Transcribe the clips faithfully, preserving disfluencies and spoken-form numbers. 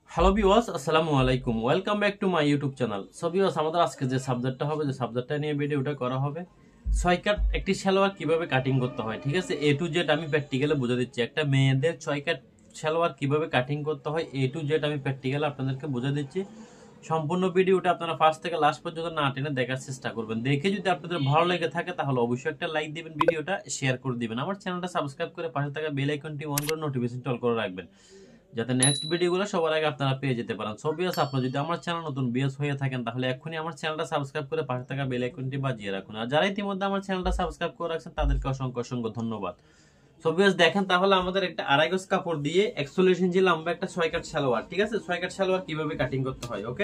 Hello viewers, আসসালামু আলাইকুম। Welcome back to my YouTube channel. So viewers, আমাদের আজকে যে সাবজেক্টটা হবে, যে সাবজেক্টটা নিয়ে ভিডিওটা করা হবে, ছয় কাট একটি সালোয়ার কিভাবে কাটিং করতে হয়। ঠিক আছে, এ টু জেড আমি প্র্যাকটিক্যালে বুঝে দিচ্ছি। একটা মেয়েদের ছয় কাট সালোয়ার কিভাবে কাটিং করতে হয়, এ টু জেড আমি প্র্যাকটিক্যালে আপনাদেরকে বুঝে দিচ্ছি। সম্পূর্ণ ভিডিওটা আপনারা ফার্স্ট থেকে লাস্ট পর্যন্ত না টেনে দেখার চেষ্টা করবেন। দেখে যদি আপনাদের ভালো লেগে থাকে তাহলে অবশ্যই একটা লাইক দিবেন, ভিডিওটা শেয়ার করে দিবেন। আমার চ্যানেলটা সাবস্ক্রাইব করে পাশে থাকা বেল আইকনটি অন করে নোটিফিকেশন অল করে রাখবেন, যাতে নেক্সট ভিডিওগুলো সবার আগে আপনারা পেয়ে যেতে পারেন। সো ভিউয়ার্স, আপনারা যদি আমার চ্যানেল নতুন ভিউয়ার্স হয়ে থাকেন তাহলে এখনই আমার চ্যানেলটা সাবস্ক্রাইব করে পাশে থাকা বেল আইকনটি বাজিয়ে রাখুন। আর যারা ইতিমধ্যে আমার চ্যানেলটা সাবস্ক্রাইব করে রাখছেন তাদেরকে অসংখ্য অসংখ্য ধন্যবাদ। সো ভিউয়ার্স, দেখেন তাহলে আমাদের একটা আড়াই গজ কাপড় দিয়ে একচল্লিশ ইঞ্চি লম্বা একটা ছয় কাট সালোয়ার, ঠিক আছে, ছয় কাট সালোয়ার কিভাবে কাটিং করতে হয়। ওকে,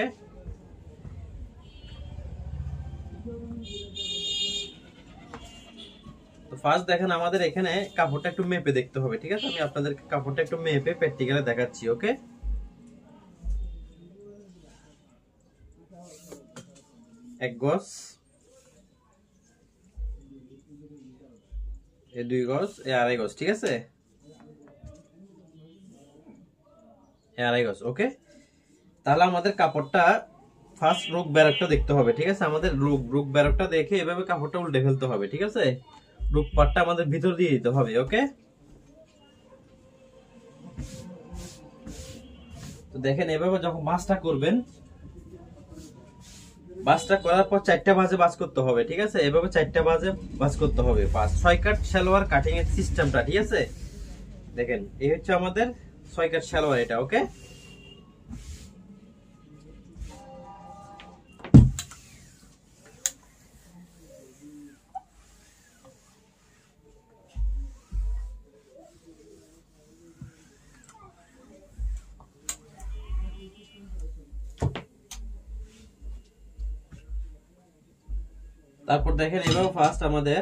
তো ফার্স্ট দেখেন আমাদের এখানে কাপড়টা একটু মেপে দেখতে হবে। ঠিক আছে, আমি আপনাদেরকে কাপড়টা একটু মেপে প্র্যাকটিক্যালে দেখাচ্ছি। ওকে, এক গজ, এ দুই গজ, এ আড়াই গজ, ঠিক আছে, এ আড়াই গজ। ওকে, তাহলে আমাদের কাপড়টা ফার্স্ট রুক ব্যারকটা দেখতে হবে। ঠিক আছে, আমাদের রুক রুক ব্যারকটা দেখে এভাবে কাপড়টা উল্টে ফেলতে হবে। ঠিক আছে, রুক পাটটা আমাদের ভিতর দিয়ে দিতে হবে। ওকে, তো দেখেন এভাবে যখন বাসটা করবেন, বাসটা করার পর চারটা ভাঁজে বাস করতে হবে। ঠিক আছে, এভাবে চারটা ভাঁজে বাস করতে হবে। পাঁচ ছয় কাট সালোয়ার কাটিং এর সিস্টেমটা, ঠিক আছে, দেখেন এই হচ্ছে আমাদের ছয় কাট সালোয়ার এটা। ওকে, তারপর দেখেন এভাবে ফার্স্ট আমাদের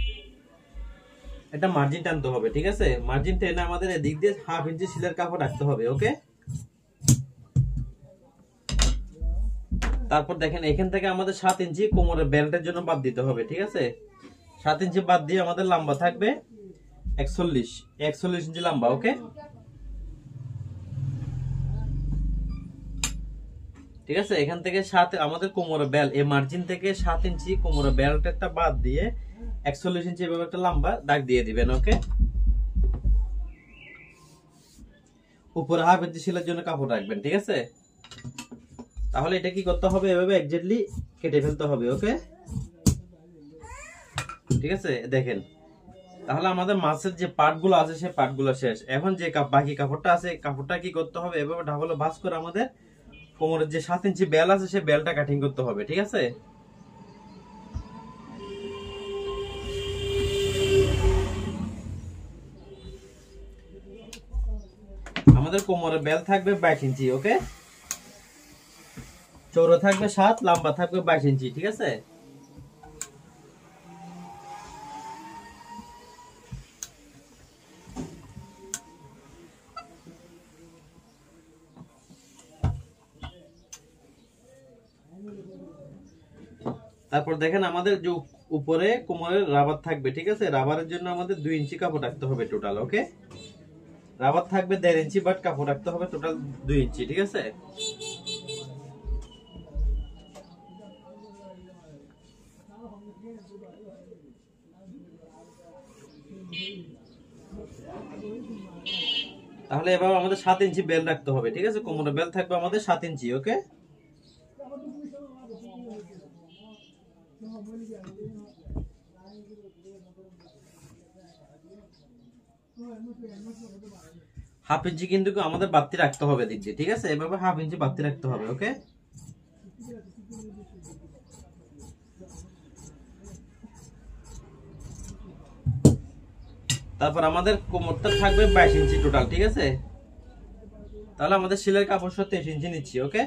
একটা মার্জিন টানতে হবে। ঠিক আছে, মার্জিন টেনে আমাদের এদিক দিয়ে হাফ ইঞ্চি সিলের কাপড় রাখতে হবে। ওকে, তারপর দেখেন এখান থেকে আমাদের সাত ইঞ্চি কোমরের বেল্টের জন্য বাদ দিতে হবে। ঠিক আছে, সাত ইঞ্চি বাদ দিয়ে আমাদের লম্বা থাকবে একচল্লিশ একচল্লিশ ইঞ্চি লম্বা। ওকে, ঠিক আছে, এখান থেকে সাত আমাদের কোমরের বেল্ট, এই মার্জিন থেকে সাত ইঞ্চি কোমরের বেল্টেরটা বাদ দিয়ে একচল্লিশ ইঞ্চি এভাবে একটা লম্বা দাগ দিয়ে দিবেন। ওকে, উপরে হাফ ইঞ্চি সেলাইয়ের জন্য কাপড় রাখবেন। ঠিক আছে, তাহলে এটা কি করতে হবে, এভাবে এক্স্যাক্টলি কেটে ফেলতে হবে। ওকে, ঠিক আছে, দেখেন তাহলে আমাদের মাছের যে পার্টগুলো আছে সেই পার্টগুলো শেষ। এখন যে বাকি কাপড়টা আছে কাপড়টা কি করতে হবে, এভাবে ঢাবলে ভাঁজ করে আমাদের কোমরের যে সাত ইঞ্চি বেল আছে সেই বেলটা কাটিং করতে হবে। ঠিক আছে, আমাদের কোমরের বেল থাকবে বাইশ ইঞ্চি। ওকে, চৌড়া থাকবে সাত, লম্বা থাকবে বাইশ ইঞ্চি। ঠিক আছে, তারপর দেখেন আমাদের যে উপরে কোমরের রাবার থাকবে। ঠিক আছে, রাবারের জন্য আমাদের দুই ইঞ্চি কাপড় রাখতে হবে টোটাল। ওকে, রাবার থাকবে দেড় ইঞ্চি, বাট কাপড় রাখতে হবে টোটাল দুই ইঞ্চি। ঠিক আছে, তাহলে এবার আমাদের সাত ইঞ্চি বেল রাখতে হবে। ঠিক আছে, কোমরের বেল থাকবে আমাদের সাত ইঞ্চি। ওকে, হাফ ইঞ্চি কিন্তু আমাদের বাড়তি রাখতে হবে দিক দিয়ে। ঠিক আছে, এভাবে হাফ ইঞ্চি বাড়তি রাখতে হবে। ওকে, তারপর আমাদের কোমরটা থাকবে বাইশ ইঞ্চি টোটাল। ঠিক আছে, তাহলে আমাদের সেলাই কাপড় সহ তেইশ ইঞ্চি নিচ্ছি। ওকে,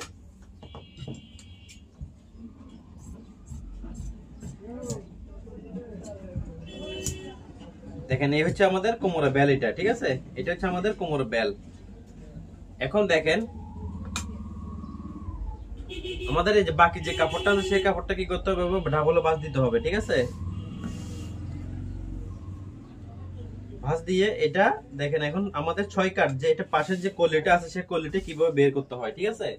দেখেন এই হচ্ছে আমাদের কোমরের বেল, এটা। ঠিক আছে, এটা হচ্ছে আমাদের কোমরের বেল। এখন দেখেন আমাদের এই যে বাকি যে কাপড়টা আছে সেই কাপড়টা কি করতে হবে, ডাবল বাস দিতে হবে। ঠিক আছে, ভাঁজ দিয়ে এটা দেখেন এখন আমাদের ছয় কাট যে এটা পাশের যে কলিটা আছে সেই কলিটা কিভাবে বের করতে হয়, ঠিক আছে।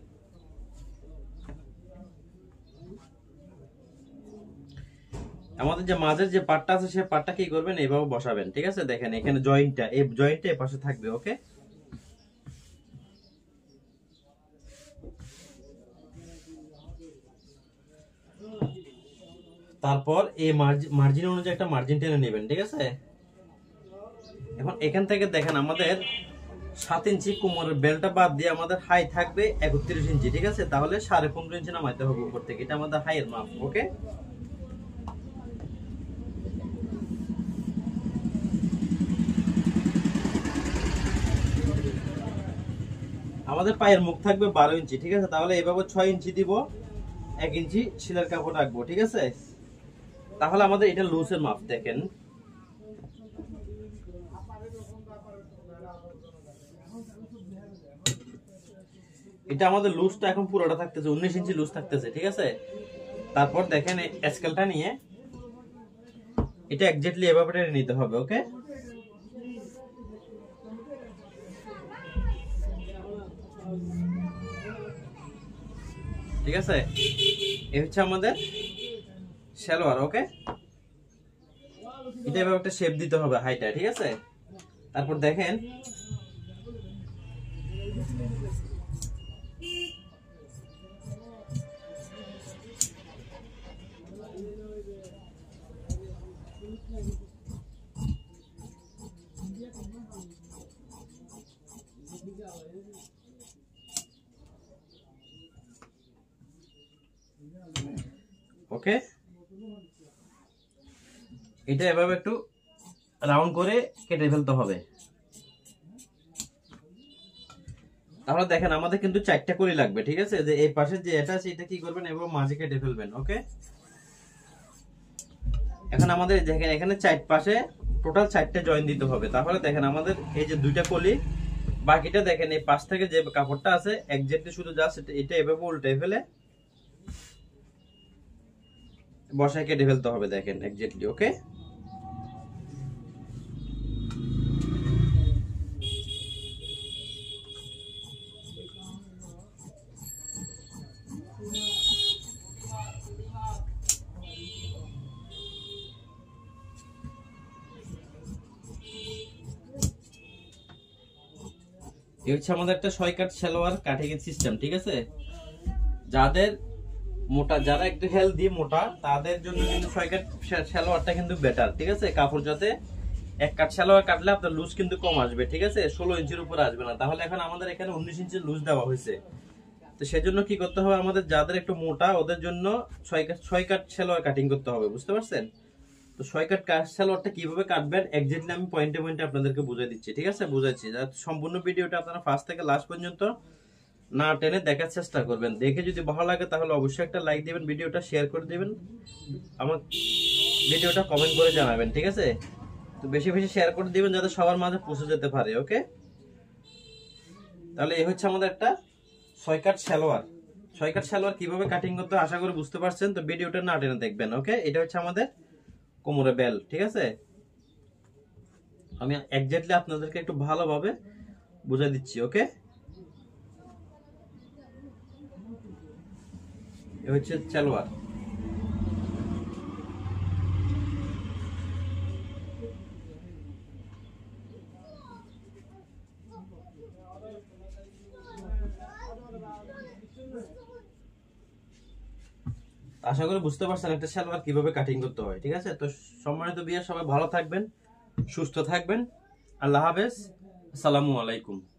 আমাদের যে মাঝের যে পার্টটা আছে সেই পার্টটা কি করবেন এইভাবে বসাবেন, ঠিক আছে। দেখেন এখানে জয়েন্টটা, এই জয়েন্টটা এই পাশে থাকবে, ওকে। তারপর এই মার্জিন অনুযায়ী একটা মার্জিন টেনে নেবেন, ঠিক আছে। এখন এখান থেকে দেখেন আমাদের সাত ইঞ্চি কোমরের বেলটা বাদ দিয়ে আমাদের হাই থাকবে একত্রিশ ইঞ্চি, ঠিক আছে। তাহলে সাড়ে পনেরো ইঞ্চি নামাইতে হবে উপর থেকে, এটা আমাদের হাইয়ের মাপ, ওকে। আমাদের পায়ের মুখ থাকবে বারো ইঞ্চি, ঠিক আছে। তাহলে এভাবে ছয় ইঞ্চি দিব, এক ইঞ্চি সিলার কাপড় রাখবো, ঠিক আছে। তাহলে আমাদের এটা লুজের মাপ দেখেন। এটা আমাদের লুজটা এখন পুরোটা থাকতেছে উনিশ ইঞ্চি লুজ থাকতেছে, ঠিক আছে। তারপর দেখেন স্কেলটা নিয়ে এটা এক্স্যাক্টলি এভাবে টেনে নিতে হবে, ওকে। ঠিক আছে, এই হচ্ছে আমাদের সালোয়ার, ওকে। এটা এভাবে একটা শেপ দিতে হবে হাইটা, ঠিক আছে। তারপর দেখেন ওকে, এটা এভাবে একটু রাউন্ড করে কেটে ফেলতে হবে। তাহলে দেখেন আমাদের কিন্তু চারটা কলি লাগবে, ঠিক আছে। যে এই পাশে যে এটা আছে এটা কি করবেন এভাবে মাঝে কেটে ফেলবেন, ওকে। এখন আমাদের দেখেন এখানে চার পাশে টোটাল চারটা জয়েন দিতে হবে। তাহলে দেখেন আমাদের এই যে দুইটা কলি, বাকিটা দেখেন এই পাশ থেকে যে কাপড়টা আছে এক্স্যাক্টলি শুধু জাস্ট এটা এভাবে উল্টে ফেলে বসায় কেটে ফেলতে হবে, দেখেন এক্স্যাক্টলি, ওকে। এই হচ্ছে আমাদের একটা ছয় কাট সালোয়ার কাটিং এর সিস্টেম, ঠিক আছে। যাদের মোটা, যারা একটু হেলদি মোটা, তাদের জন্য কিন্তু ছয় কাট সালোয়ারটা কিন্তু বেটার, ঠিক আছে। কাপড় যাতে এক কাট সালোয়ার কাটলে আপনার লুজ কিন্তু কম আসবে, ঠিক আছে, ষোলো ইঞ্চির উপরে আসবে না। তাহলে এখন আমাদের এখানে উনিশ ইঞ্চির লুজ দেওয়া হয়েছে, তো সেজন্য কি করতে হবে আমাদের যাদের একটু মোটা ওদের জন্য ছয় কাট ছয় কাট সালোয়ার কাটিং করতে হবে, বুঝতে পারছেন। তো ছয় কাট সালোয়ারটা কিভাবে কাটবেন এক্স্যাক্টলি আমি পয়েন্টে পয়েন্টে আপনাদেরকে বুঝিয়ে দিচ্ছি, ঠিক আছে, বুঝাচ্ছি। সম্পূর্ণ ভিডিওটা আপনারা ফার্স্ট থেকে লাস্ট পর্যন্ত না টেনে দেখার চেষ্টা করবেন। দেখে যদি ভালো লাগে তাহলে অবশ্যই একটা লাইক দিবেন, ভিডিওটা শেয়ার করে দিবেন, আমার ভিডিওটা কমেন্ট করে জানাবেন, ঠিক আছে। তো বেশি বেশি শেয়ার করে দিবেন যাতে সবার মাঝে পৌঁছে যেতে পারে, ওকে। তাহলে এই হচ্ছে আমাদের একটা ছয় কাট সালোয়ার। ছয় কাট সালোয়ার কিভাবে কাটিং করতে আশা করি বুঝতে পারছেন। তো ভিডিওটা না টেনে দেখবেন, ওকে। এটা হচ্ছে আমাদের কোমরে বেল, ঠিক আছে। আমি এক্স্যাক্টলি আপনাদেরকে একটু ভালোভাবে বুঝাই দিচ্ছি, ওকে। এই হচ্ছে সালোয়ার। আশা করি বুঝতে পারছেন একটা সালোয়ার কিভাবে কাটিং করতে হয়, ঠিক আছে। তো সম্মানিত বিয়ার সবাই ভালো থাকবেন, সুস্থ থাকবেন। আল্লাহ হাফেজ, আসসালামু আলাইকুম।